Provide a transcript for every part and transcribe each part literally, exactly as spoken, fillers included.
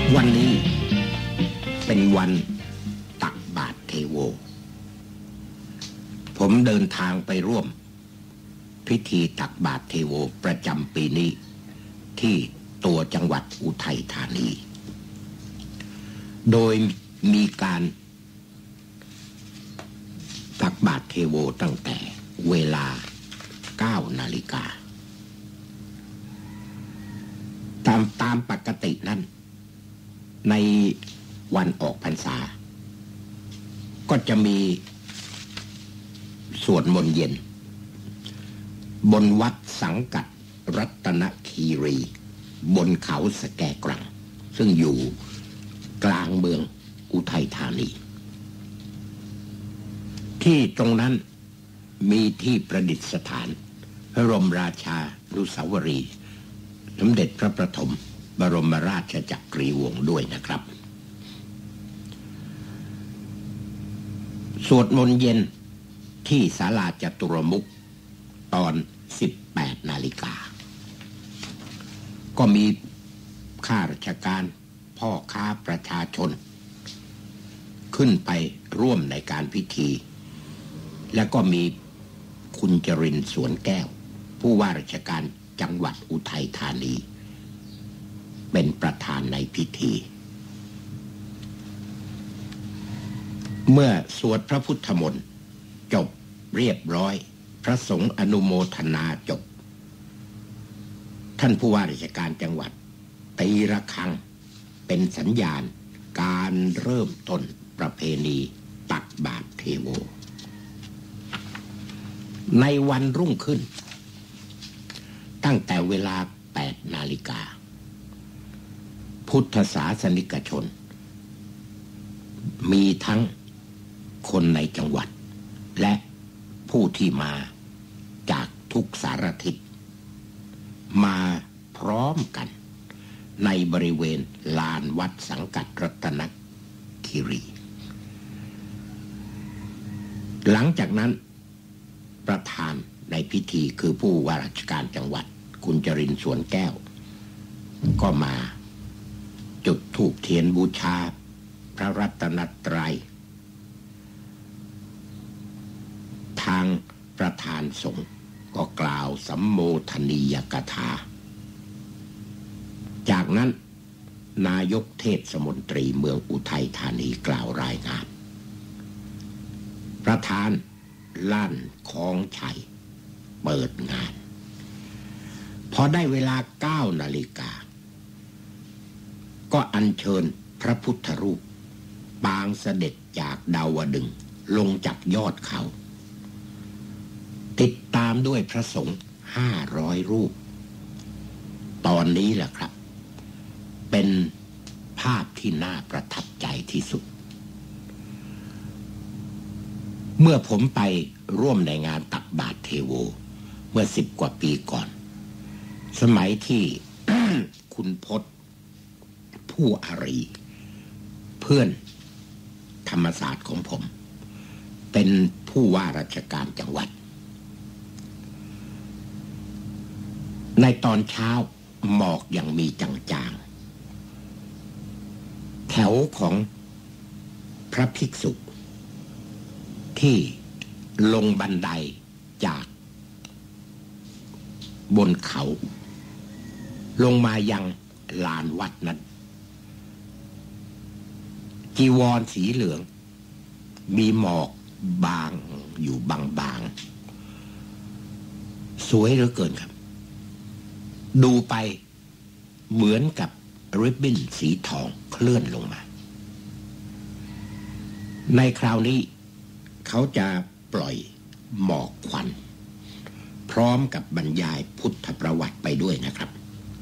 วันนี้เป็นวันตักบาตรเทโวผมเดินทางไปร่วมพิธีตักบาตรเทโวประจำปีนี้ที่ตัวจังหวัดอุทัยธานีโดยมีการตักบาตรเทโวตั้งแต่เวลาเก้านาฬิกาตามตามปกตินั้นในวันออกพรรษาก็จะมีสวดมนต์เย็นบนวัดสังกัดรัตนคีรีบนเขาสแกกรังซึ่งอยู่กลางเมืองอุทัยธานีที่ตรงนั้นมีที่ประดิษฐานพระบรมราชานุสาวรีย์สมเด็จพระประถมบรมราชจักรีวงศ์ด้วยนะครับสวดมนต์เย็นที่ศาลาจตุรมุขตอนสิบแปดนาฬิกาก็มีข้าราชการพ่อค้าประชาชนขึ้นไปร่วมในการพิธีและก็มีคุณจรินทร์สวนแก้วผู้ว่าราชการจังหวัดอุทัยธานีเป็นประธานในพิธีเมื่อสวดพระพุทธมนต์จบเรียบร้อยพระสงฆ์อนุโมทนาจบท่านผู้ว่าราชการจังหวัดตีระฆังเป็นสัญญาณการเริ่มต้นประเพณีตักบาตรเทโวในวันรุ่งขึ้นตั้งแต่เวลาแปดนาฬิกาพุทธศาสนิกชนมีทั้งคนในจังหวัดและผู้ที่มาจากทุกสารทิศมาพร้อมกันในบริเวณลานวัดสังกัดรัตนคีรีหลังจากนั้นประธานในพิธีคือผู้ว่าราชการจังหวัดคุณจรินทร์สวนแก้วก็มาจุดธูปเทียนบูชาพระรัตนตรัยทางประธานสงฆ์ก็กล่าวสัมโมทนียกถาจากนั้นนายกเทศมนตรีเมืองอุทัยธานีกล่าวรายงานประธานลั่นคล้องชัยเปิดงานพอได้เวลาเก้านาฬิกาก็อัญเชิญพระพุทธรูปปางเสด็จจากดาวดึงส์ลงจากยอดเขาติดตามด้วยพระสงฆ์ห้าร้อยรูปตอนนี้แหละครับเป็นภาพที่น่าประทับใจที่สุดเมื่อผมไปร่วมในงานตักบาตรเทโวเมื่อสิบกว่าปีก่อนสมัยที่ คุณพจน์ผู้อารีเพื่อนธรรมศาสตร์ของผมเป็นผู้ว่าราชการจังหวัดในตอนเช้าหมอกยังมีจางๆแถวของพระภิกษุที่ลงบันไดจากบนเขาลงมายังลานวัดนั้นจีวรสีเหลืองมีหมอกบางอยู่บางๆสวยเหลือเกินครับดูไปเหมือนกับริบบิ้นสีทองเคลื่อนลงมาในคราวนี้เขาจะปล่อยหมอกควันพร้อมกับบรรยายพุทธประวัติไปด้วยนะครับ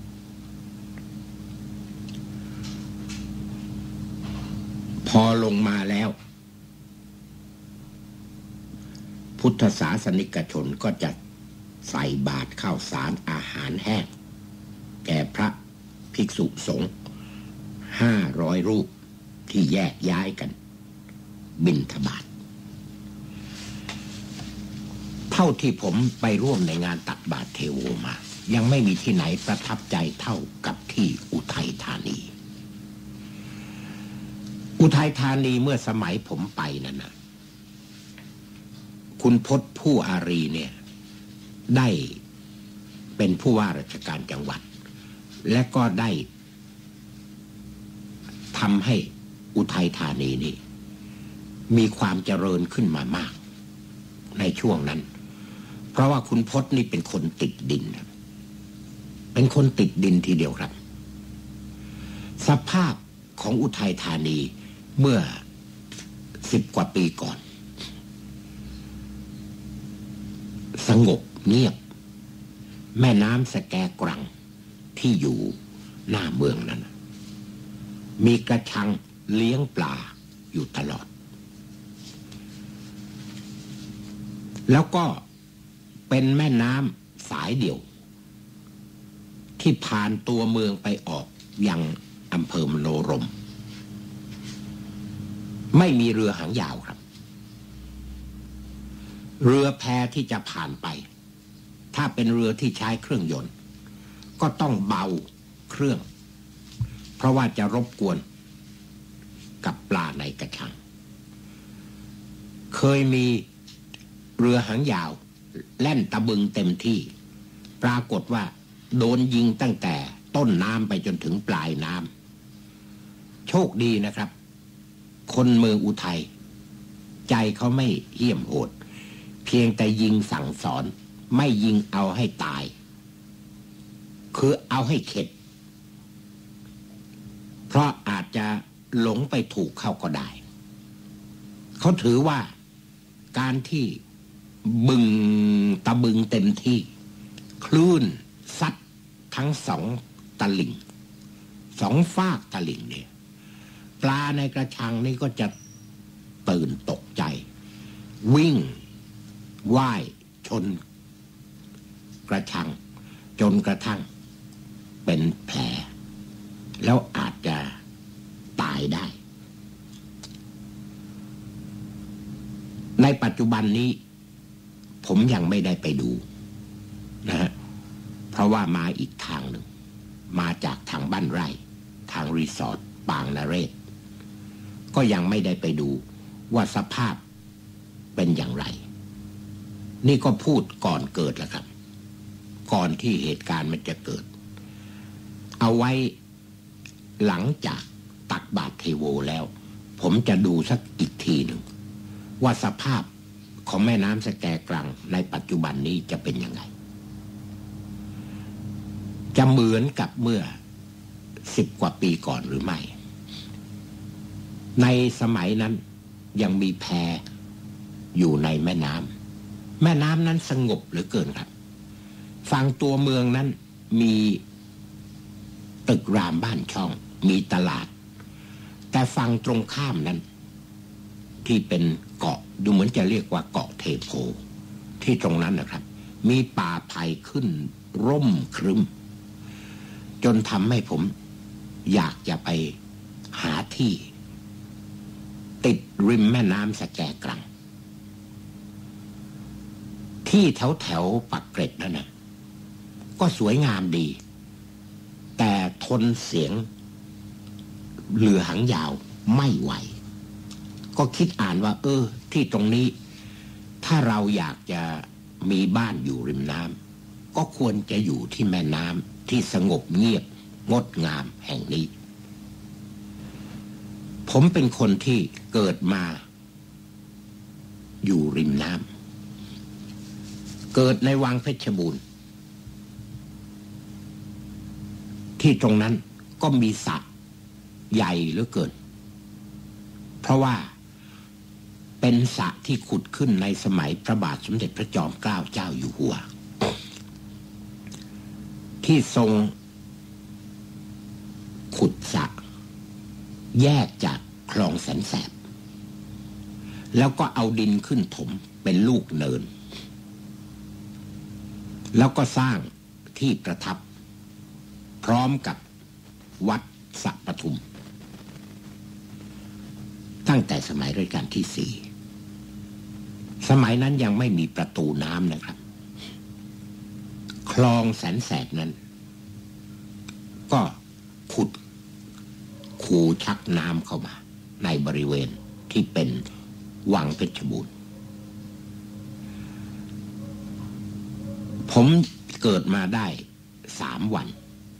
พอลงมาแล้วพุทธศาสนิกชนก็จะใส่บาตรข้าวสารอาหารแห้งแก่พระภิกษุสงฆ์ห้าร้อยรูปที่แยกย้ายกันบิณฑบาตเท่าที่ผมไปร่วมในงานตักบาตรเทโวมายังไม่มีที่ไหนประทับใจเท่ากับที่อุทัยธานีอุทัยธานีเมื่อสมัยผมไปนั่นนะคุณพจน์ผู้อารีเนี่ยได้เป็นผู้ว่าราชการจังหวัดและก็ได้ทำให้อุทัยธานีนี่มีความเจริญขึ้นมามากในช่วงนั้นเพราะว่าคุณพจน์นี่เป็นคนติดดินเป็นคนติดดินทีเดียวครับสภาพของอุทัยธานีเมื่อสิบกว่าปีก่อนสงบเงียบแม่น้ำสแกกรังที่อยู่หน้าเมืองนั้นมีกระชังเลี้ยงปลาอยู่ตลอดแล้วก็เป็นแม่น้ำสายเดียวที่ผ่านตัวเมืองไปออกยังอำเภอมโนรมไม่มีเรือหางยาวครับเรือแพที่จะผ่านไปถ้าเป็นเรือที่ใช้เครื่องยนต์ก็ต้องเบาเครื่องเพราะว่าจะรบกวนกับปลาในกระชังเคยมีเรือหางยาวแล่นตะบึงเต็มที่ปรากฏว่าโดนยิงตั้งแต่ต้นน้ำไปจนถึงปลายน้ำโชคดีนะครับคนเมืองอุทัยใจเขาไม่เหี้ยมโหดเพียงแต่ยิงสั่งสอนไม่ยิงเอาให้ตายคือเอาให้เข็ดเพราะอาจจะหลงไปถูกเข้าก็ได้เขาถือว่าการที่บึงตะบึงเต็มที่คลื่นซัดทั้งสองตลิ่งสองฟากตลิ่งเนี่ยปลาในกระชังนี่ก็จะตื่นตกใจวิ่งว่ายชนกระชังจนกระทั่งเป็นแผลแล้วอาจจะตายได้ในปัจจุบันนี้ผมยังไม่ได้ไปดูนะฮะเพราะว่ามาอีกทางหนึ่งมาจากทางบ้านไร่ทางรีสอร์ทปางนเรศก็ยังไม่ได้ไปดูว่าสภาพเป็นอย่างไรนี่ก็พูดก่อนเกิดแล้วครับก่อนที่เหตุการณ์มันจะเกิดเอาไว้หลังจากตักบาตรเทโวแล้วผมจะดูสักอีกทีหนึ่งว่าสภาพของแม่น้ำสแกกรังในปัจจุบันนี้จะเป็นยังไงจะเหมือนกับเมื่อสิบกว่าปีก่อนหรือไม่ในสมัยนั้นยังมีแพอยู่ในแม่น้ำแม่น้ำนั้นสงบเหลือเกินครับฝั่งตัวเมืองนั้นมีตึกรามบ้านช่องมีตลาดแต่ฝั่งตรงข้ามนั้นที่เป็นเกาะดูเหมือนจะเรียกว่าเกาะเทโพที่ตรงนั้นนะครับมีป่าไผ่ขึ้นร่มครึ้มจนทำให้ผมอยากจะไปหาที่ติดริมแม่น้ำสแกกรังที่แถวแถวปักเกร็ดนั่นนะก็สวยงามดีแต่ทนเสียงเรือหางยาวไม่ไหวก็คิดอ่านว่าเออที่ตรงนี้ถ้าเราอยากจะมีบ้านอยู่ริมน้ำก็ควรจะอยู่ที่แม่น้ำที่สงบเงียบงดงามแห่งนี้ผมเป็นคนที่เกิดมาอยู่ริมน้ำเกิดในวังเพชรบูรณ์ที่ตรงนั้นก็มีสระใหญ่เหลือเกินเพราะว่าเป็นสระที่ขุดขึ้นในสมัยพระบาทสมเด็จพระจอมเกล้าเจ้าอยู่หัวที่ทรงขุดสระแยกจากคลองแสนแสบแล้วก็เอาดินขึ้นถมเป็นลูกเนินแล้วก็สร้างที่ประทับพร้อมกับวัดสระปทุมตั้งแต่สมัยรัชกาลที่สี่สมัยนั้นยังไม่มีประตูน้ำนะครับคลองแสนแสบนั้นก็ขุดคูชักน้ำเข้ามาในบริเวณที่เป็นวังเพชรบูรณ์ผมเกิดมาได้สามวัน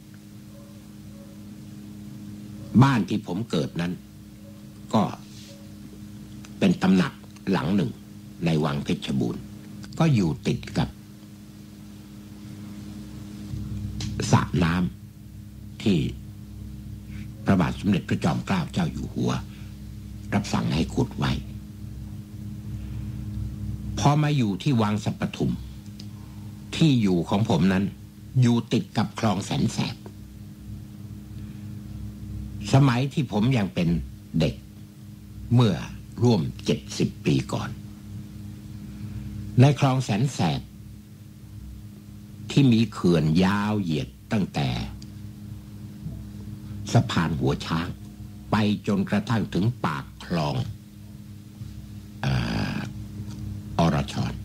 บ้านที่ผมเกิดนั้นก็เป็นตำหนักหลังหนึ่งในวังเพชรบูรณ์ก็อยู่ติดกับสระน้ำที่พระบาทสมเด็จพระจอมเกล้าเจ้าอยู่หัวรับสั่งให้ขุดไว้พอมาอยู่ที่วังสัปทุมที่อยู่ของผมนั้นอยู่ติดกับคลองแสนแสบสมัยที่ผมยังเป็นเด็กเมื่อร่วมเจ็ดสิบปีก่อนในคลองแสนแสบที่มีเขื่อนยาวเหยียดตั้งแต่สะพานหัวช้างไปจนกระทั่งถึงปากคลองอรชร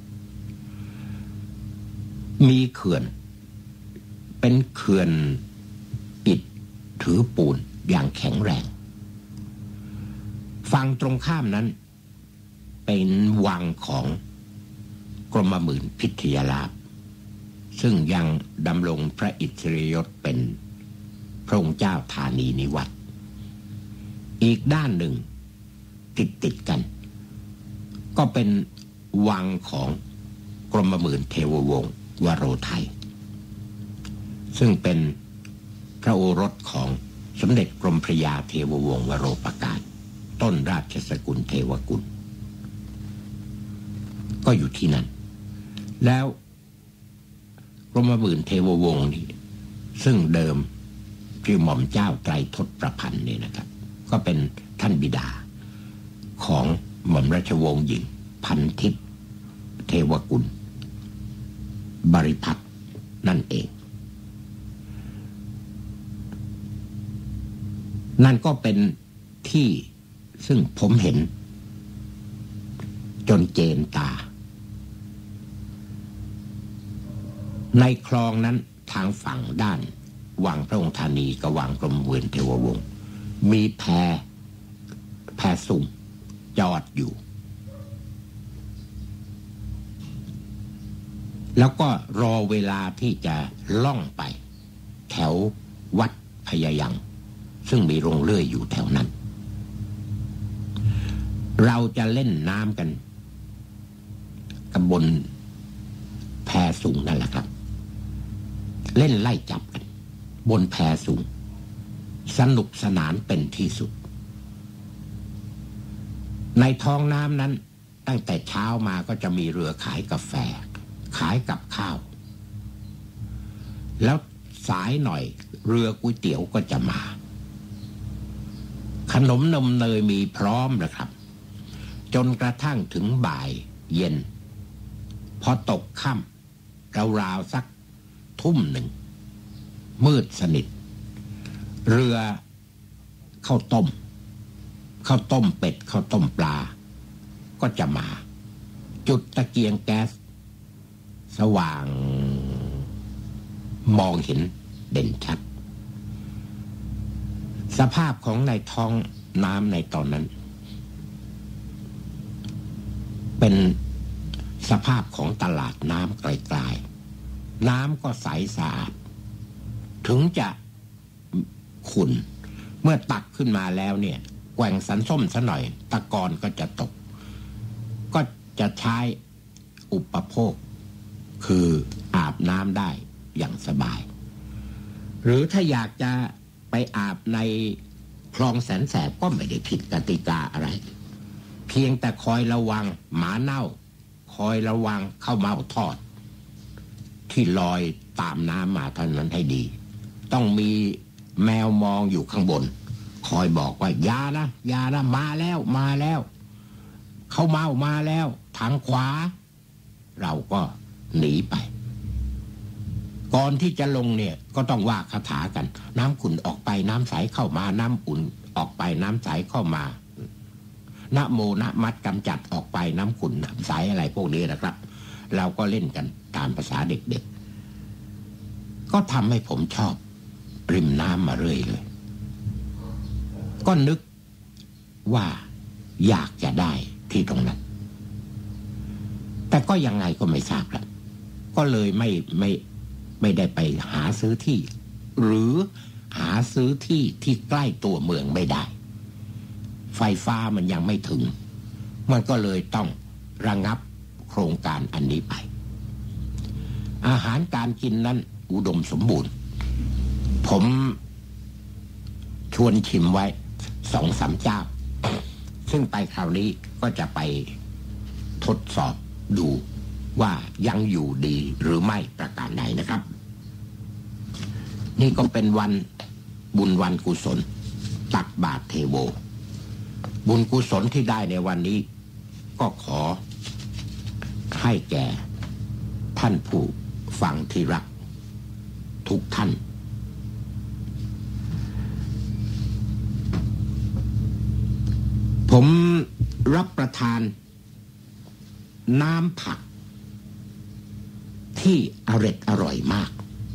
มีเขื่อนเป็นเขื่อนอิฐถือปูนอย่างแข็งแรงฝั่งตรงข้ามนั้นเป็นวังของกรมหมื่นพิทยาลาภซึ่งยังดำรงพระอิสริยยศเป็นพระองค์เจ้าธานีนิวัตรอีกด้านหนึ่งติดติดกันก็เป็นวังของกรมหมื่นเทววงศ์วโรไทยซึ่งเป็นพระโอรสของสมเด็จกรมพระยาเทววงศ์วโรปกาศต้นราชสกุลเทวกุลก็อยู่ที่นั่นแล้วกรมหมื่นเทววงศ์นี่ซึ่งเดิมชื่อหม่อมเจ้าไตรทศประพันธ์เนี่ยนะครับก็เป็นท่านบิดาของหม่อมราชวงศ์หญิงพันทิพย์เทวกุลบริพัตรนั่นเองนั่นก็เป็นที่ซึ่งผมเห็นจนเจนตาในคลองนั้นทางฝั่งด้านวังพระองค์ธานีกับวังกรมหมื่นเทววงศ์มีแพแพซุ่มจอดอยู่แล้วก็รอเวลาที่จะล่องไปแถววัดพญายังซึ่งมีโรงเลื่อยอยู่แถวนั้นเราจะเล่นน้ำกันกับบนแพสูงนั่นแหละครับเล่นไล่จับกันบนแพสูงสนุกสนานเป็นที่สุดในท้องน้ำนั้นตั้งแต่เช้ามาก็จะมีเรือขายกาแฟขายกับข้าวแล้วสายหน่อยเรือก๋วยเตี๋ยวก็จะมาขนมนมเนยมีพร้อมแล้วครับจนกระทั่งถึงบ่ายเย็นพอตกค่ำราวๆสักทุ่มหนึ่งมืดสนิทเรือข้าวต้มข้าวต้มเป็ดข้าวต้มปลาก็จะมาจุดตะเกียงแก๊สสว่างมองเห็นเด่นชัดสภาพของในท้องน้ำในตอนนั้นเป็นสภาพของตลาดน้ำไกลๆน้ำก็ใสสะอาดถึงจะขุ่นเมื่อตักขึ้นมาแล้วเนี่ยแกว่งสันส้มซะหน่อยตะกอนก็จะตกก็จะใช้อุปโภคคืออาบน้ำได้อย่างสบายหรือถ้าอยากจะไปอาบในคลองแสนแสบก็ไม่ได้ผิดกติกาอะไรเพียงแต่คอยระวังหมาเน่าคอยระวังข้าวเม่าทอดที่ลอยตามน้ำมาเท่านั้นให้ดีต้องมีแมวมองอยู่ข้างบนคอยบอกว่าอย่านะอย่านะมาแล้วมาแล้วข้าวเม่ามาแล้วทางขวาเราก็หนีไปก่อนที่จะลงเนี่ยก็ต้องว่าคาถากันน้ำขุ่นออกไปน้ำใสเข้ามาน้ำอุ่นออกไปน้ำใสเข้ามานะโมนะมัดกำจัดออกไปน้ำขุ่นน้ำใสอะไรพวกนี้นะครับเราก็เล่นกันตามภาษาเด็กๆก็ทำให้ผมชอบริมน้ำมาเรื่อยเลยก็นึกว่าอยากจะได้ที่ตรงนั้นแต่ก็ยังไงก็ไม่ทราบครับก็เลยไม่ไม่ไม่ได้ไปหาซื้อที่หรือหาซื้อที่ที่ใกล้ตัวเมืองไม่ได้ไฟฟ้ามันยังไม่ถึงมันก็เลยต้องระงับโครงการอันนี้ไปอาหารการกินนั้นอุดมสมบูรณ์ผมชวนชิมไว้สองสามเจ้าซึ่งไปคราวนี้ก็จะไปทดสอบดูว่ายังอยู่ดีหรือไม่ประการใดนะครับนี่ก็เป็นวันบุญวันกุศลตักบาตรเทโวบุญกุศลที่ได้ในวันนี้ก็ขอให้แก่ท่านผู้ฟังที่รักทุกท่านผมรับประทานน้ำผักที่อร่อยอร่อยมาก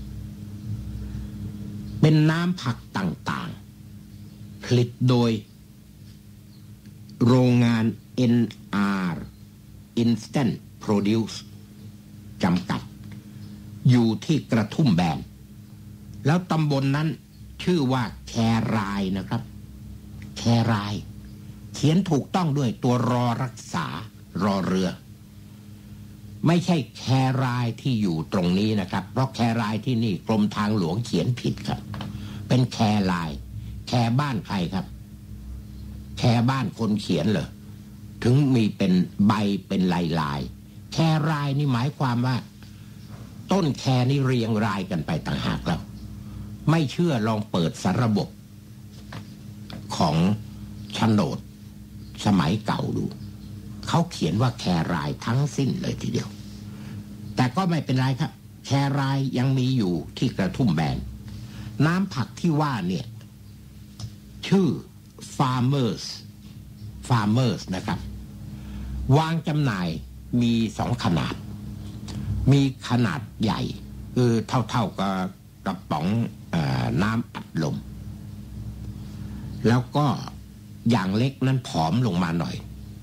เป็นน้ำผักต่างๆผลิตโดยโรงงาน เอ็น อาร์ Instant Produce จำกัดอยู่ที่กระทุ่มแบนแล้วตำบล น, นั้นชื่อว่าแครายนะครับแครายเขียนถูกต้องด้วยตัวรอรักษารอเรือไม่ใช่แครายที่อยู่ตรงนี้นะครับเพราะแครายที่นี่กรมทางหลวงเขียนผิดครับเป็นแครายแคบ้านใครครับแคบ้านคนเขียนเหรอถึงมีเป็นใบเป็นลายลายแครายนี่หมายความว่าต้นแคนี่เรียงรายกันไปต่างหากแล้วไม่เชื่อลองเปิดสารระบบของโฉนดสมัยเก่าดูเขาเขียนว่าแครายทั้งสิ้นเลยทีเดียวแต่ก็ไม่เป็นไรครับแครายยังมีอยู่ที่กระทุ่มแบนน้ำผักที่ว่าเนี่ยชื่อ Farmers Farmers นะครับวางจำหน่ายมีสองขนาดมีขนาดใหญ่คือเท่าๆกับกระป๋องเอ่อน้ำอัดลมแล้วก็อย่างเล็กนั้นผอมลงมาหน่อย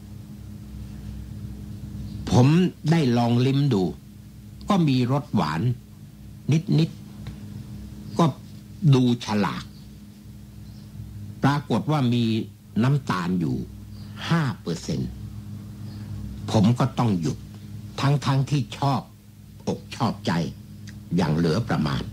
ผมได้ลองลิ้มดูก็มีรสหวานนิดๆก็ดูฉลากปรากฏว่ามีน้ำตาลอยู่ ห้าเปอร์เซ็นต์ ผมก็ต้องหยุดทั้งๆ ท, ที่ชอบอกชอบใจอย่างเหลือประมาณ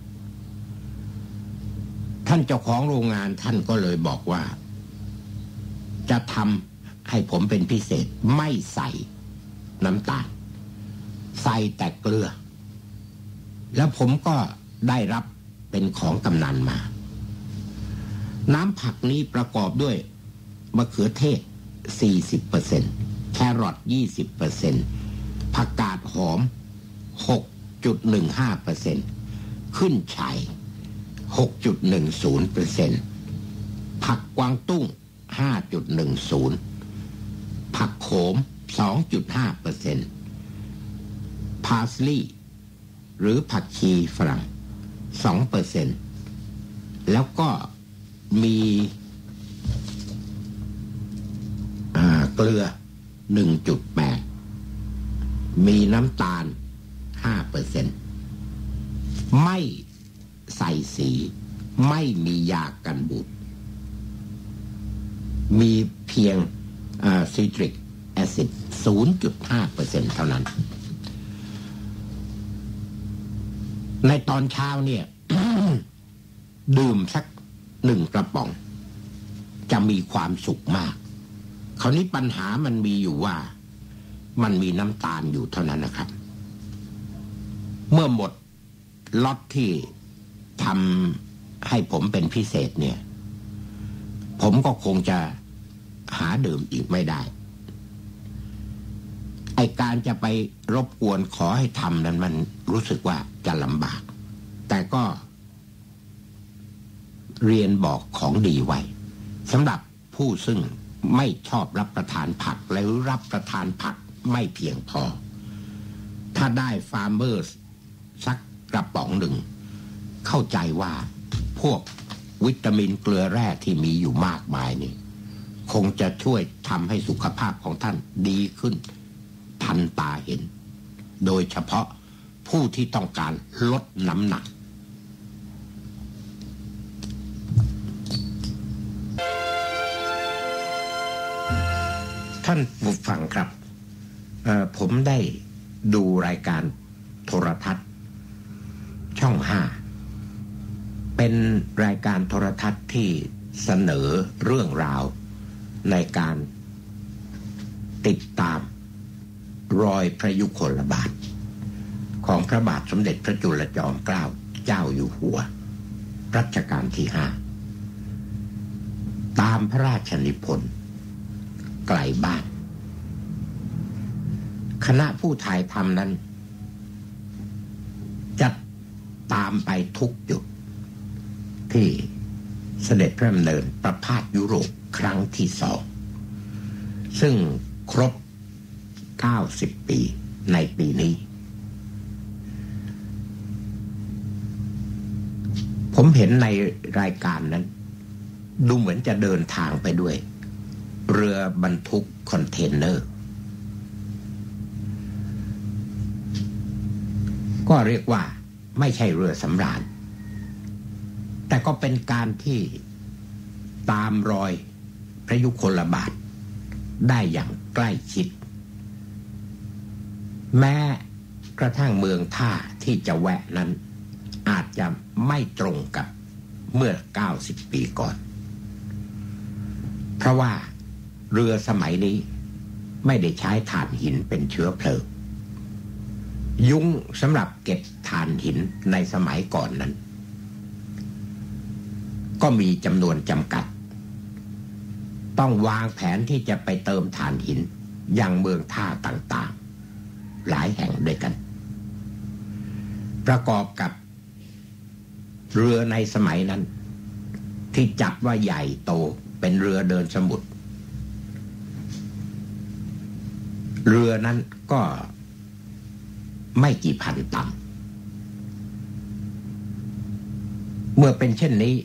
ท่านเจ้าของโรงงานท่านก็เลยบอกว่าจะทำให้ผมเป็นพิเศษไม่ใส่น้ำตาลใส่แต่เกลือแล้วผมก็ได้รับเป็นของกำนันมาน้ำผักนี้ประกอบด้วยมะเขือเทศ สี่สิบเปอร์เซ็นต์ แครอท ยี่สิบเปอร์เซ็นต์ ผักกาดหอม หกจุดหนึ่งห้าเปอร์เซ็นต์ ขึ้นฉ่าย หกจุดหนึ่งศูนย์เปอร์เซ็นต์ ผักกวางตุ้ง ห้าจุดหนึ่งศูนย์ ผักโขม สองจุดห้าเปอร์เซ็นต์ พาสลีย์หรือผักชีฝรั่ง สองเปอร์เซ็นต์ แล้วก็มีเกลือ หนึ่งจุดแปด มีน้ำตาล ห้าเปอร์เซ็นต์ ไม่ใส่สีไม่มียากันบูดมีเพียงซิตริกแอซิด ศูนย์จุดห้าเปอร์เซ็นต์ เท่านั้นในตอนเช้าเนี่ย ดื่มสักหนึ่งกระป๋องจะมีความสุขมากคราวนี้ปัญหามันมีอยู่ว่ามันมีน้ำตาลอยู่เท่านั้นนะครับเมื่อหมดล็อตที่ทำให้ผมเป็นพิเศษเนี่ยผมก็คงจะหาดื่มอีกไม่ได้ไอการจะไปรบกวนขอให้ทำนั้นมันรู้สึกว่าจะลำบากแต่ก็เรียนบอกของดีไว้สำหรับผู้ซึ่งไม่ชอบรับประทานผักหรือรับประทานผักไม่เพียงพอถ้าได้ฟาร์มเมอร์สักกระป๋องหนึ่งเข้าใจว่าพวกวิตามินเกลือแร่ที่มีอยู่มากมายนี่คงจะช่วยทำให้สุขภาพของท่านดีขึ้นทันตาเห็นโดยเฉพาะผู้ที่ต้องการลดน้ำหนักท่านผู้ฟังครับผมได้ดูรายการโทรทัศน์ช่องห้าเป็นรายการโทรทัศน์ที่เสนอเรื่องราวในการติดตามรอยพระยุคลบาทของพระบาทสมเด็จพระจุลจอมเกล้าเจ้าอยู่หัวรัชกาลที่ห้าตามพระราชนิพนธ์ไกลบ้านคณะผู้ถ่ายทำนั้นจะตามไปทุกจุดที่เสด็จพระดำเนินประพาสยุโรปครั้งที่สองซึ่งครบเก้าสิบปีในปีนี้ผมเห็นในรายการนั้นดูเหมือนจะเดินทางไปด้วยเรือบรรทุกคอนเทนเนอร์ก็เรียกว่าไม่ใช่เรือสำราญแต่ก็เป็นการที่ตามรอยพระยุคลบาทได้อย่างใกล้ชิดแม้กระทั่งเมืองท่าที่จะแวะนั้นอาจจะไม่ตรงกับเมื่อเก้าสิบปีก่อนเพราะว่าเรือสมัยนี้ไม่ได้ใช้ถ่านหินเป็นเชื้อเพลิงยุ้งสำหรับเก็บถ่านหินในสมัยก่อนนั้นก็มีจำนวนจำกัดต้องวางแผนที่จะไปเติมถ่านหินยังเมืองท่าต่างๆหลายแห่งด้วยกันประกอบกับเรือในสมัยนั้นที่จัดว่าใหญ่โตเป็นเรือเดินสมุทรเรือนั้นก็ไม่กี่พันตันเมื่อเป็นเช่นนี้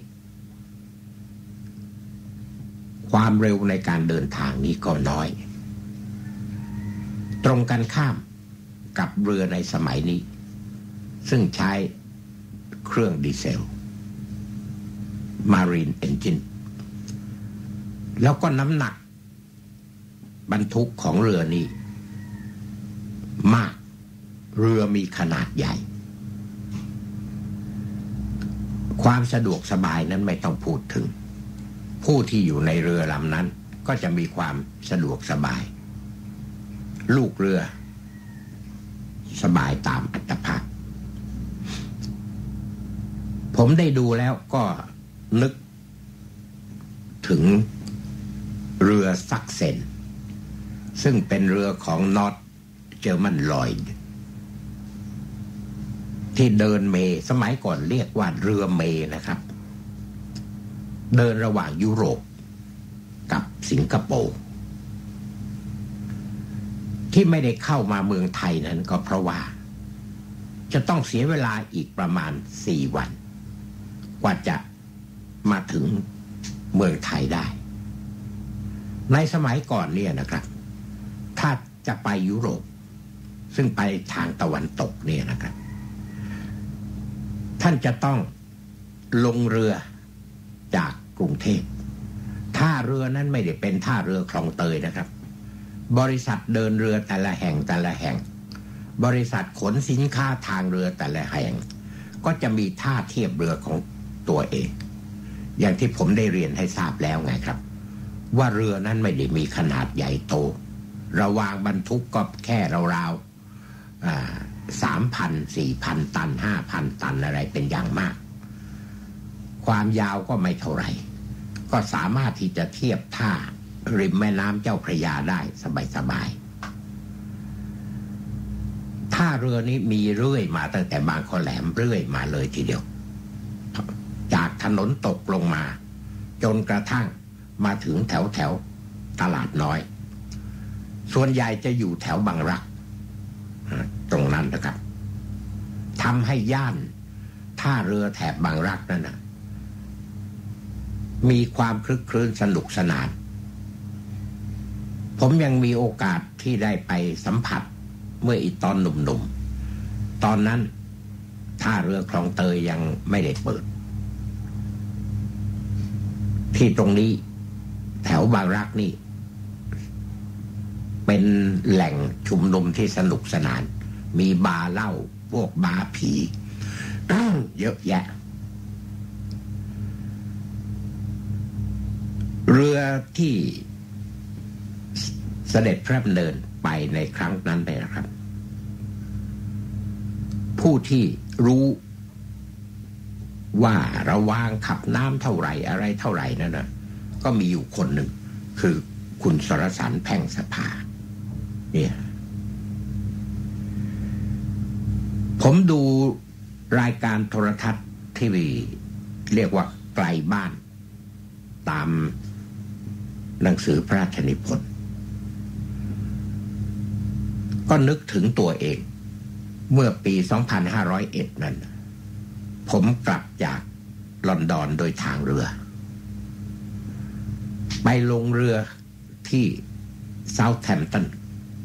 ความเร็วในการเดินทางนี้ก็น้อยตรงกันข้ามกับเรือในสมัยนี้ซึ่งใช้เครื่องดีเซล Marine Engine แล้วก็น้ำหนักบรรทุกของเรือนี้มากเรือมีขนาดใหญ่ความสะดวกสบายนั้นไม่ต้องพูดถึงผู้ที่อยู่ในเรือลำนั้นก็จะมีความสะดวกสบายลูกเรือสบายตามอัตภาพผมได้ดูแล้วก็นึกถึงเรือซักเซนซึ่งเป็นเรือของนอร์ทเจอร์มันลอยด์ที่เดินเมสมัยก่อนเรียกว่าเรือเมนะครับเดินระหว่างยุโรปกับสิงคโปร์ที่ไม่ได้เข้ามาเมืองไทยนั้นก็เพราะว่าจะต้องเสียเวลาอีกประมาณสี่วันกว่าจะมาถึงเมืองไทยได้ในสมัยก่อนเนี่ยนะครับถ้าจะไปยุโรปซึ่งไปทางตะวันตกเนี่ยนะครับท่านจะต้องลงเรือจากกรุงเทพท่าเรือนั้นไม่ได้เป็นท่าเรือคลองเตยนะครับบริษัทเดินเรือแต่ละแห่งแต่ละแห่งบริษัทขนสินค้าทางเรือแต่ละแห่งก็จะมีท่าเทียบเรือของตัวเองอย่างที่ผมได้เรียนให้ทราบแล้วไงครับว่าเรือนั้นไม่ได้มีขนาดใหญ่โตระวางบรรทุกก็แค่ราวๆสามพันสี่พันตันห้าพันตันอะไรเป็นอย่างมากความยาวก็ไม่เท่าไหร่ก็สามารถที่จะเทียบท่าริมแม่น้ำเจ้าพระยาได้สบายๆท่าเรือนี้มีเรื่อยมาตั้งแต่บางขอแหลมเรื่อยมาเลยทีเดียวจากถนนตกลงมาจนกระทั่งมาถึงแถวแถวตลาดน้อยส่วนใหญ่จะอยู่แถวบางรักตรงนั้นนะครับทำให้ย่านท่าเรือแถบบางรักนั่นนะมีความคลึกคลื้นสนุกสนานผมยังมีโอกาสที่ได้ไปสัมผัสเมื่ออีตอนหนุ่มๆตอนนั้นท่าเรือคลองเตยยังไม่ได้เปิดที่ตรงนี้แถวบางรักนี่เป็นแหล่งชุมนุมที่สนุกสนานมีบาร์เหล้าพวกบาร์ผีเยอะแยะเรือที่เสด็จพระดำเนินไปในครั้งนั้นเลยนะครับผู้ที่รู้ว่าระวางขับน้ำเท่าไหร่อะไรเท่าไหร่นั่นนะก็มีอยู่คนหนึ่งคือคุณสรสารแพ่งสภาเนี่ยผมดูรายการโทรทัศน์ทีวีเรียกว่าไกลบ้านตามหนังสือพระราชนิพนธ์ก็นึกถึงตัวเองเมื่อปีสองพันห้าร้อยเอ็ดนั้นผมกลับจากลอนดอนโดยทางเรือไปลงเรือที่เซาท์แฮมป์ตัน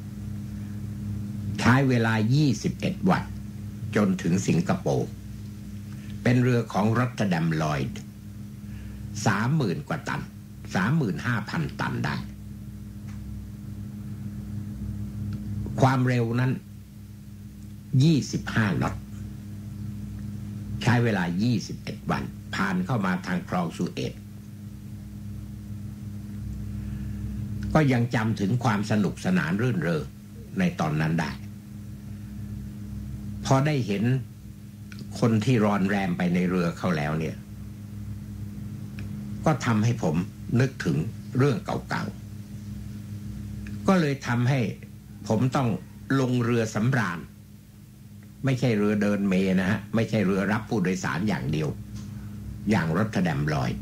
ใช้เวลายี่สิบเอ็ดวันจนถึงสิงคโปร์เป็นเรือของรอตเตอร์ดัมลอยด์ สามหมื่น กว่าตัน สามหมื่นห้าพัน ตันได้ความเร็วนั้นยี่สิบห้าน็อตใช้เวลายี่สิบเอ็ดวันผ่านเข้ามาทางคลองสุเอซก็ยังจำถึงความสนุกสนานรื่นเริงในตอนนั้นได้พอได้เห็นคนที่รอนแรมไปในเรือเขาแล้วเนี่ยก็ทำให้ผมนึกถึงเรื่องเก่าๆก็เลยทำให้ผมต้องลงเรือสำราญไม่ใช่เรือเดินเมนะฮะไม่ใช่เรือรับผู้โดยสารอย่างเดียวอย่างรอตเตอร์ดัมลอยด์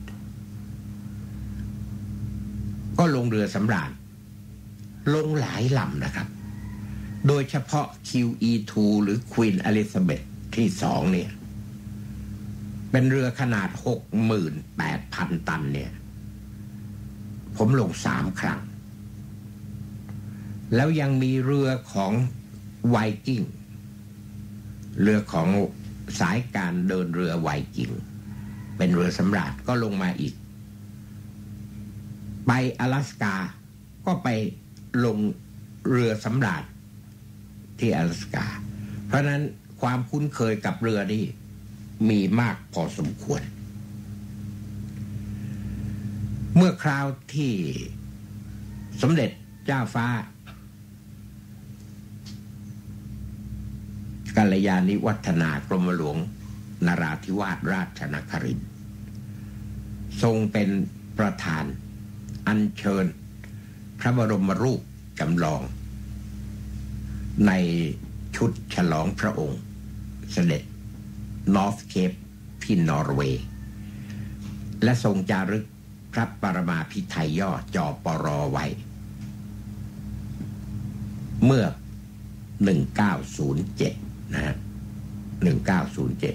ก็ลงเรือสำราญลงหลายลำนะครับโดยเฉพาะ คิว อี ทู หรือ Queen Elizabeth ที่สองเนี่ยเป็นเรือขนาด หกหมื่นแปดพัน ตันเนี่ยผมลงสามครั้งแล้วยังมีเรือของไวกิ้งเรือของสายการเดินเรือไวกิ้งเป็นเรือสำราญก็ลงมาอีกไป阿拉斯กาก็ไปลงเรือสำราญที่阿拉斯กาเพราะนั้นความคุ้นเคยกับเรือนี่มีมากพอสมควรเมื่อคราวที่สมเด็จเจ้าฟ้ากัลยาณิวัฒนากรมหลวงนราธิวาสราชนครินทร์ทรงเป็นประธานอัญเชิญพระบรมรูปจำลองในชุดฉลองพระองค์เสด็จนอร์ทเคปที่นอร์เวย์และทรงจารึกพระปรมาภิไธยย่อจอปรไว้เมื่อหนึ่งพันเก้าร้อยเจ็ดนะฮะหนึ่งพันเก้าร้อยเจ็ด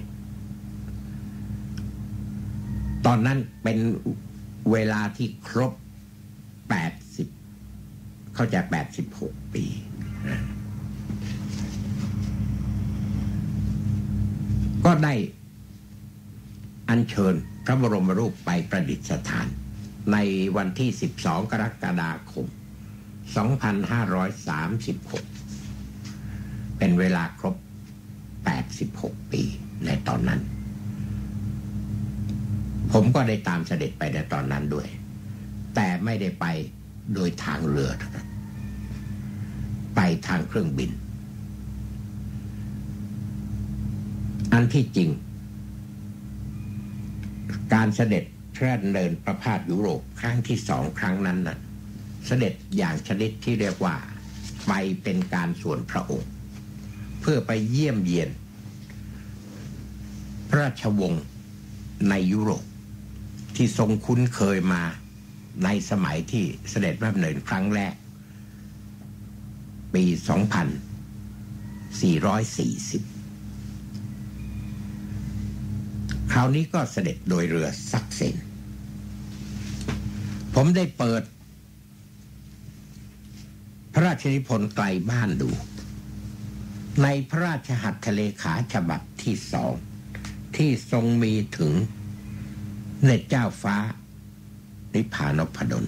ตอนนั้นเป็นเวลาที่ครบแปดสิบเข้าใจแปดสิบหกปีนะก็ได้อัญเชิญพระบรมรูปไปประดิษฐานในวันที่สิบสองกรกฎาคมสองพันห้าร้อยสามสิบหกเป็นเวลาครบแปดสิบหกปีในตอนนั้นผมก็ได้ตามเสด็จไปในตอนนั้นด้วยแต่ไม่ได้ไปโดยทางเรือไปทางเครื่องบินอันที่จริงการเสด็จพระดำเนินประพาสยุโรปครั้งที่สองครั้งนั้นน่ะเสด็จอย่างชนิดที่เรียกว่าไปเป็นการส่วนพระองค์เพื่อไปเยี่ยมเยียนพระราชวงศ์ในยุโรปที่ทรงคุ้นเคยมาในสมัยที่เสด็จพระดำเนินครั้งแรกปีสองพันสี่ร้อยสี่สิบคราวนี้ก็เสด็จโดยเรือซักเซนผมได้เปิดพระราชนิพนธ์ไกลบ้านดูในพระราชหัตถเลขาฉบับที่สองที่ทรงมีถึงเนตรเจ้าฟ้านิพพานพดล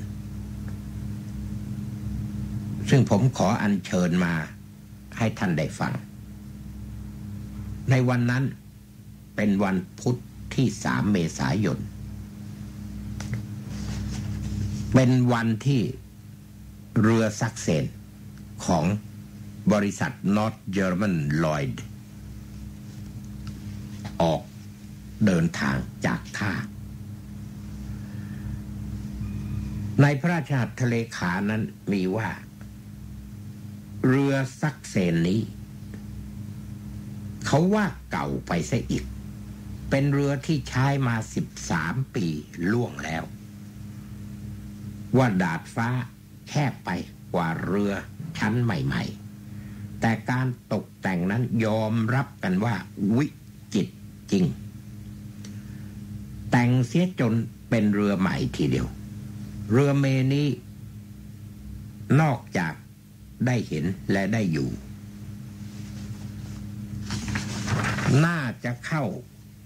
ซึ่งผมขออัญเชิญมาให้ท่านได้ฟังในวันนั้นเป็นวันพุธที่สามเมษายนเป็นวันที่เรือซักเซนของบริษัท North German Lloyd ออกเดินทางจากท่าในพระราชหัตถเลขานั้นมีว่าเรือซักเซนนี้เขาว่าเก่าไปซะอีกเป็นเรือที่ใช้มาสิบสามปีล่วงแล้วว่าดาดฟ้าแคบไปกว่าเรือชั้นใหม่ๆแต่การตกแต่งนั้นยอมรับกันว่าวิจิตรจริงแต่งเสียจนเป็นเรือใหม่ทีเดียวเรือเมนี้นอกจากได้เห็นและได้อยู่น่าจะเข้า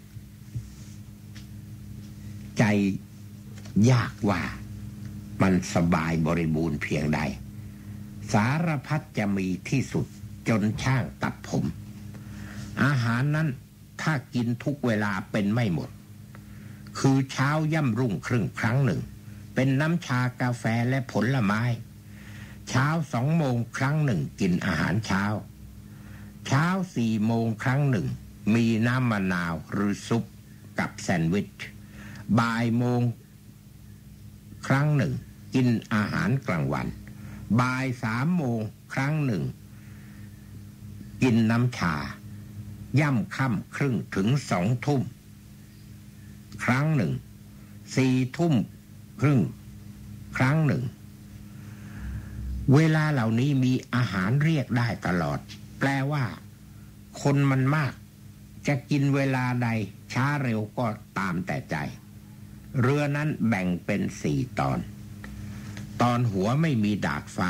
ใจยากว่ามันสบายบริบูรณ์เพียงใดสารพัดจะมีที่สุดจนช่างตัดผมอาหารนั้นถ้ากินทุกเวลาเป็นไม่หมดคือเช้าย่ำรุ่งครึ่งครั้งหนึ่งเป็นน้ำชากาแฟและผลไม้เช้าสองโมงครั้งหนึ่งกินอาหารเช้าเช้าสี่โมงครั้งหนึ่งมีน้ำมะนาวหรือซุปกับแซนด์วิชบ่ายโมงครั้งหนึ่งกินอาหารกลางวันบ่ายสามโมงครั้งหนึ่งกินน้ำชาย่ำค่ำครึ่งถึงสองทุ่มครั้งหนึ่งสี่ทุ่มครึ่งครั้งหนึ่งเวลาเหล่านี้มีอาหารเรียกได้ตลอดแปลว่าคนมันมากจะกินเวลาใดช้าเร็วก็ตามแต่ใจเรือนั้นแบ่งเป็นสี่ตอนตอนหัวไม่มีดาดฟ้า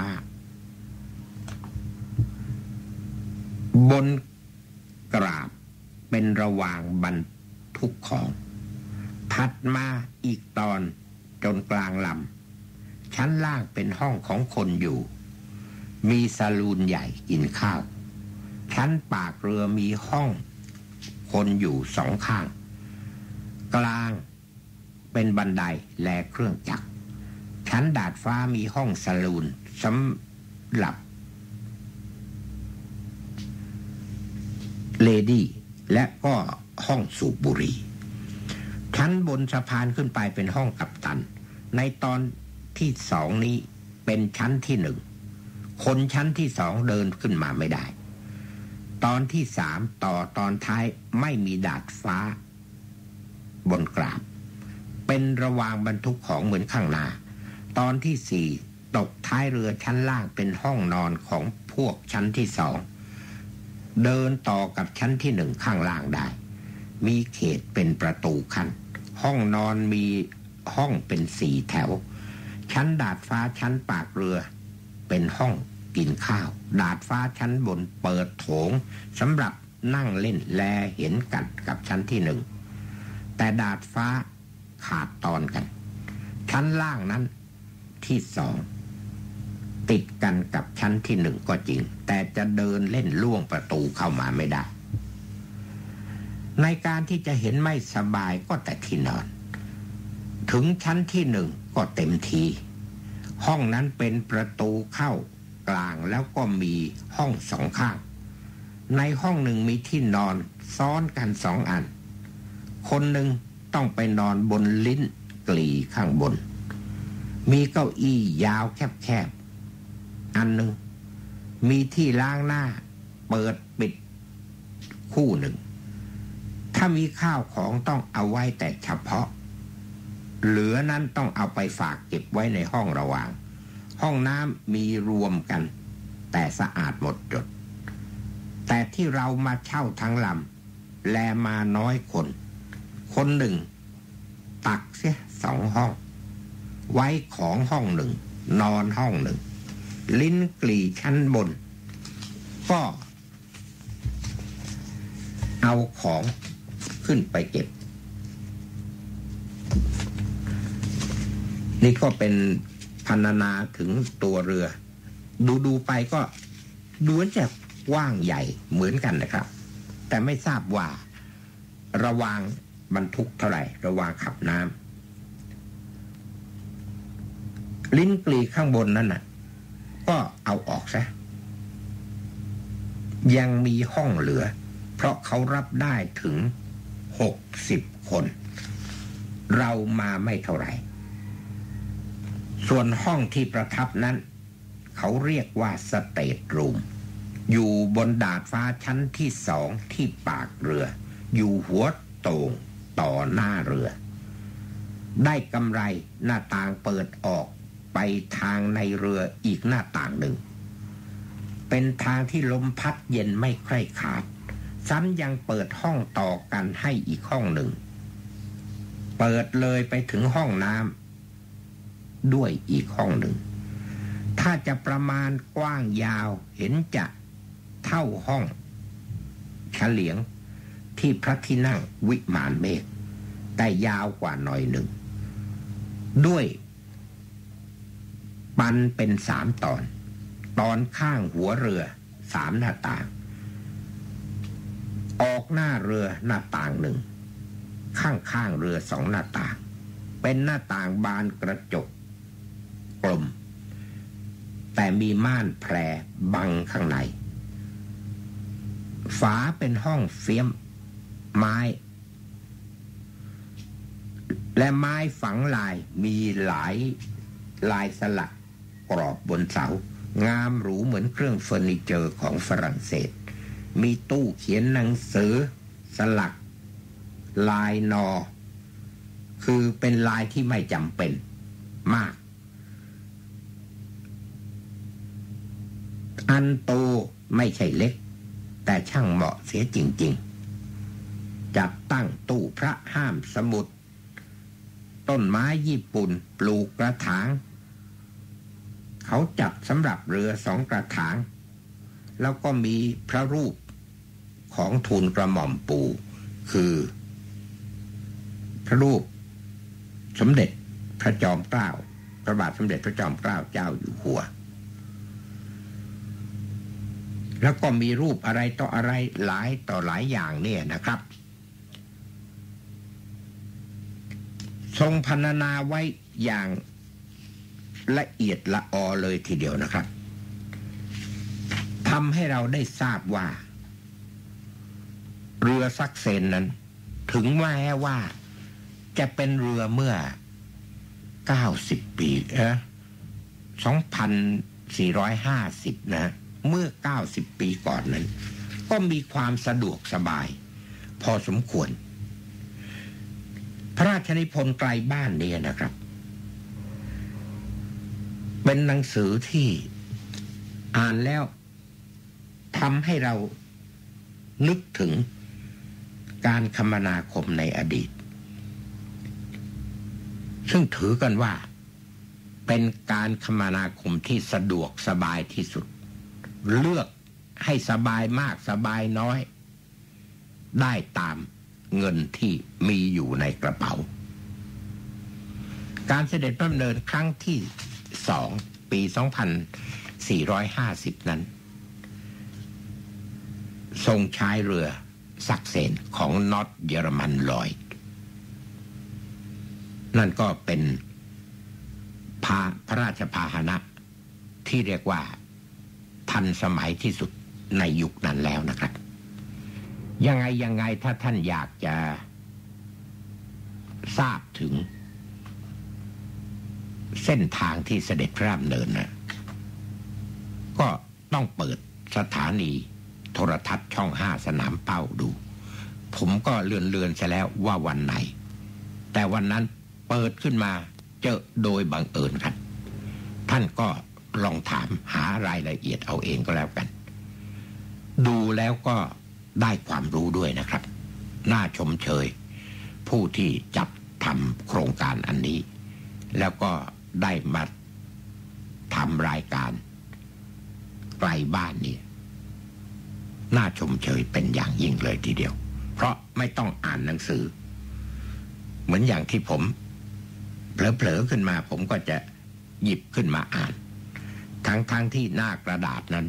บนกราบเป็นระวางบรรทุกของถัดมาอีกตอนจนกลางลำชั้นล่างเป็นห้องของคนอยู่มีซาลูนใหญ่กินข้าวชั้นปากเรือมีห้องคนอยู่สองข้างกลางเป็นบันไดและเครื่องจักรชั้นดาดฟ้ามีห้องซาลูนสำหรับเลดี้และก็ห้องสูบบุหรี่ชั้นบนสะพานขึ้นไปเป็นห้องกัปตันในตอนที่สองนี้เป็นชั้นที่หนึ่งคนชั้นที่สองเดินขึ้นมาไม่ได้ตอนที่สามต่อตอนท้ายไม่มีดาดฟ้าบนกราบเป็นระวางบรรทุกของเหมือนข้างหน้าตอนที่สี่ตกท้ายเรือชั้นล่างเป็นห้องนอนของพวกชั้นที่สองเดินต่อกับชั้นที่หนึ่งข้างล่างได้มีเขตเป็นประตูขั้นห้องนอนมีห้องเป็นสี่แถวชั้นดาดฟ้าชั้นปากเรือเป็นห้องกินข้าวดาดฟ้าชั้นบนเปิดโถงสำหรับนั่งเล่นแลเห็นกันกับชั้นที่หนึ่งแต่ดาดฟ้าขาดตอนกันชั้นล่างนั้นที่สองติดกันกับชั้นที่หนึ่งก็จริงแต่จะเดินเล่นล่วงประตูเข้ามาไม่ได้ในการที่จะเห็นไม่สบายก็แต่ที่นอนถึงชั้นที่หนึ่งก็เต็มทีห้องนั้นเป็นประตูเข้ากลางแล้วก็มีห้องสองข้างในห้องหนึ่งมีที่นอนซ้อนกันสองอันคนหนึ่งต้องไปนอนบนลิ้นกลีข้างบนมีเก้าอี้ยาวแคบๆอันหนึ่งมีที่ล้างหน้าเปิดปิดคู่หนึ่งถ้ามีข้าวของต้องเอาไว้แต่เฉพาะเหลือนั้นต้องเอาไปฝากเก็บไว้ในห้องระหว่างห้องน้ำมีรวมกันแต่สะอาดหมดจดแต่ที่เรามาเช่าทั้งลำแลมาน้อยคนคนหนึ่งตักเสียสองห้องไว้ของห้องหนึ่งนอนห้องหนึ่งลิ้นกลี่ชั้นบนก็เอาของขึ้นไปเก็บนี่ก็เป็นพรรณนาถึงตัวเรือดูดูไปก็ดูจะกว้างใหญ่เหมือนกันนะครับแต่ไม่ทราบว่าระวางบรรทุกเท่าไหร่ระวางขับน้ำลิ้นกลีข้างบนนั่นน่ะก็เอาออกซะยังมีห้องเหลือเพราะเขารับได้ถึงหกสิบคนเรามาไม่เท่าไหร่ส่วนห้องที่ประทับนั้นเขาเรียกว่าสเตทรูมอยู่บนดาดฟ้าชั้นที่สองที่ปากเรืออยู่หัวโต่งต่อหน้าเรือได้กำไรหน้าต่างเปิดออกไปทางในเรืออีกหน้าต่างหนึ่งเป็นทางที่ลมพัดเย็นไม่ใคร่ขาดซ้ำยังเปิดห้องต่อกันให้อีกห้องหนึ่งเปิดเลยไปถึงห้องน้ำด้วยอีกห้องหนึ่งถ้าจะประมาณกว้างยาวเห็นจะเท่าห้องเฉลียงที่พระที่นั่งวิมานเมฆแต่ยาวกว่าหน่อยหนึ่งด้วยปันเป็นสามตอนตอนข้างหัวเรือสามหน้าต่างออกหน้าเรือหน้าต่างหนึ่งข้างข้างเรือสองหน้าต่างเป็นหน้าต่างบานกระจกกลมแต่มีม่านแพรบังข้างในฝาเป็นห้องเฟี้ยมไม้และไม้ฝังลายมีหลายลายสลักกรอบบนเสางามหรูเหมือนเครื่องเฟอร์นิเจอร์ของฝรั่งเศสมีตู้เขียนหนังสือสลักลายนอคือเป็นลายที่ไม่จำเป็นมากอันโตไม่ใช่เล็กแต่ช่างเหมาะเสียจริงๆจัดตั้งตู้พระห้ามสมุดต้นไม้ญี่ปุ่นปลูกกระถางเขาจัดสำหรับเรือสองกระถางแล้วก็มีพระรูปของทูลกระหม่อมปู่คือพระรูปสมเด็จพระจอมเกล้าพระบาทสมเด็จพระจอมเกล้าเจ้าอยู่หัวแล้วก็มีรูปอะไรต่ออะไรหลายต่อหลายอย่างเนี่ยนะครับทรงพรรณนาไว้อย่างละเอียดละออเลยทีเดียวนะครับทำให้เราได้ทราบว่าเรือซักเซนนั้นถึงแม้ว่าจะเป็นเรือเมื่อเก้าสิบปีเอ๊ะ สองพันสี่ร้อยห้าสิบ นะเมื่อเก้าสิบปีก่อนนั้นก็มีความสะดวกสบายพอสมควรพระราชนิพนธ์ไกลบ้านนี้นะครับเป็นหนังสือที่อ่านแล้วทำให้เรานึกถึงการคมนาคมในอดีตซึ่งถือกันว่าเป็นการคมนาคมที่สะดวกสบายที่สุดเลือกให้สบายมากสบายน้อยได้ตามเงินที่มีอยู่ในกระเป๋าการเสด็จพระดำเนินครั้งที่สองปีสองพันสี่ร้อยห้าสิบนั้นทรงใช้เรือซักเซนของน็อตเยอรมันลอยด์นั่นก็เป็นพาพระราชพาหนะที่เรียกว่าทันสมัยที่สุดในยุคนั้นแล้วนะครับยังไงยังไงถ้าท่านอยากจะทราบถึงเส้นทางที่เสด็จพระดำเนินนะก็ต้องเปิดสถานีโทรทัศน์ช่องห้าสนามเป้าดูผมก็เลื่อนเลือนซะแล้วว่าวันไหนแต่วันนั้นเปิดขึ้นมาเจอโดยบังเอิญครับท่านก็ลองถามหารายละเอียดเอาเองก็แล้วกันดูแล้วก็ได้ความรู้ด้วยนะครับน่าชมเชยผู้ที่จัดทำโครงการอันนี้แล้วก็ได้มาทำรายการไกลบ้านนี่น่าชมเชยเป็นอย่างยิ่งเลยทีเดียวเพราะไม่ต้องอ่านหนังสือเหมือนอย่างที่ผมเผลอๆขึ้นมาผมก็จะหยิบขึ้นมาอ่านทั้งๆ ท, ที่หน้ากระดาษนั้น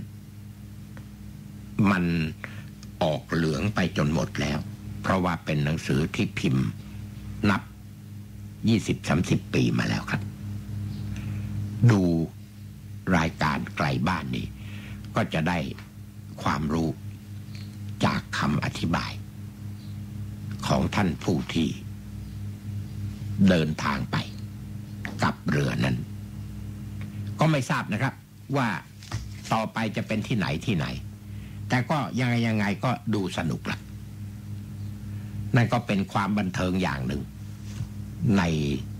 มันออกเหลืองไปจนหมดแล้วเพราะว่าเป็นหนังสือที่พิมพ์นับ ยี่สิบถึงสามสิบ ปีมาแล้วครับดูรายการไกลบ้านนี้ก็จะได้ความรู้จากคำอธิบายของท่านผู้ที่เดินทางไปกับเรือนั้นก็ไม่ทราบนะครับว่าต่อไปจะเป็นที่ไหนที่ไหนแต่ก็ยังไงยังไงก็ดูสนุกละนั่นก็เป็นความบันเทิงอย่างหนึ่งใน